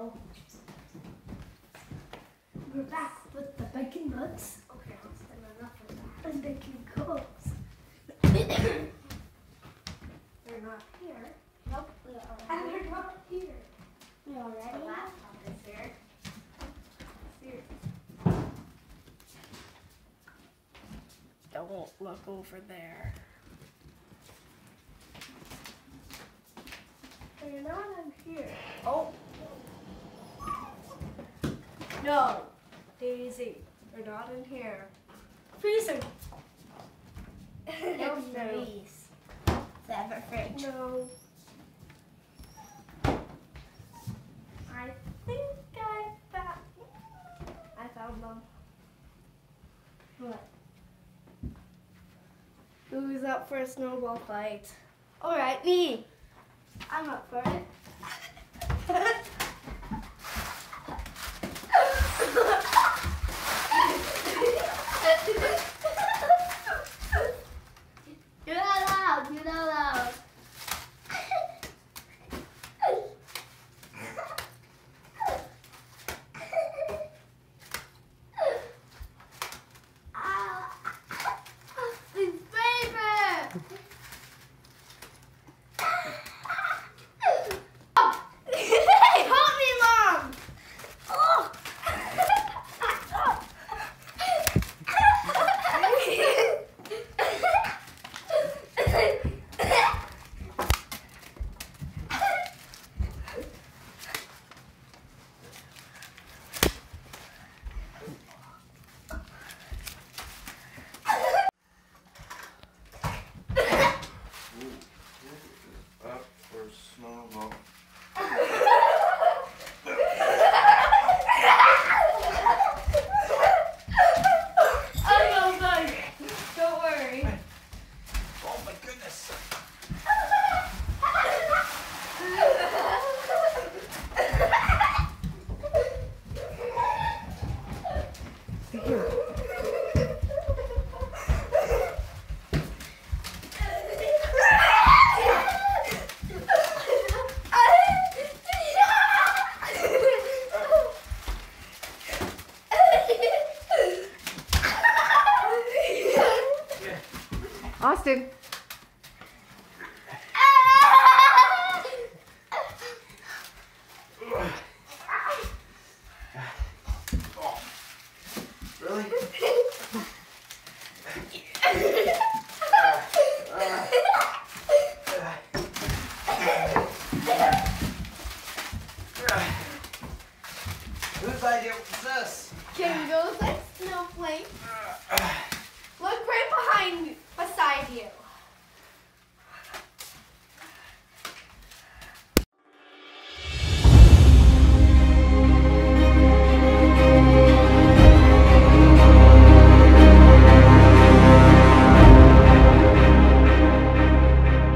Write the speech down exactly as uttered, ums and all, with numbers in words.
go. We're back with the bacon nuts. Okay, let's do enough of that. And bacon goals. They're not here. Nope, we are. And they're not here. We already. The laptop is here. Here. Don't look over there. They're not in here. Oh. No. Daisy, they're not in here. Freezer. No freeze. The ever fridge. No. I think I found. I found them. What? Who's up for a snowball fight? All right, me. I'm up for it. You're not allowed. You're not allowed. Ah, it's favorite. Help me, Mom. Oh. Up for snowball. Don't worry. Oh my goodness. Austin. Oh, really? Whose idea was this? Can you go with that snowflake?